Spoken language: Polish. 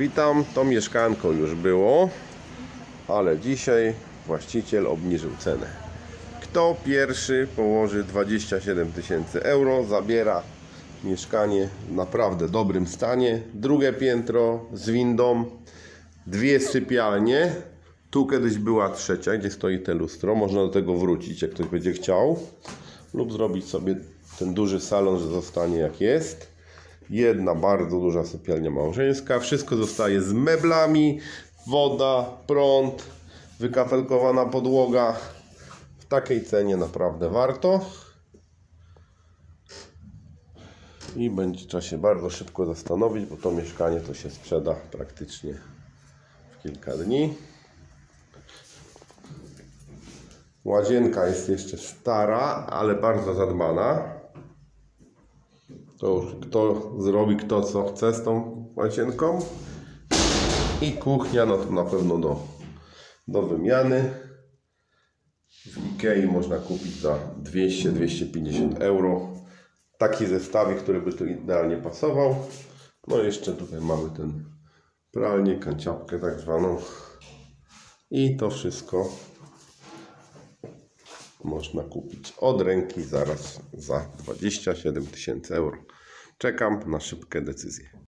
Witam, to mieszkanko już było, ale dzisiaj właściciel obniżył cenę. Kto pierwszy położy 27 000 euro, zabiera mieszkanie w naprawdę dobrym stanie. Drugie piętro z windą, dwie sypialnie. Tu kiedyś była trzecia, gdzie stoi te lustro. Można do tego wrócić, jak ktoś będzie chciał. Lub zrobić sobie ten duży salon, że zostanie jak jest. Jedna bardzo duża sypialnia małżeńska. Wszystko zostaje z meblami. Woda, prąd, wykafelkowana podłoga. W takiej cenie naprawdę warto. I będzie trzeba się bardzo szybko zastanowić, bo to mieszkanie to się sprzeda praktycznie w kilka dni. Łazienka jest jeszcze stara, ale bardzo zadbana. To już kto zrobi kto co chce z tą łazienką. I kuchnia, no to na pewno do wymiany. W Ikei można kupić za 200-250 euro. Taki zestawik, który by tu idealnie pasował. No i jeszcze tutaj mamy ten pralnię, kanciapkę tak zwaną. I to wszystko można kupić od ręki zaraz za 27 000 euro. Czekam na szybkie decyzje.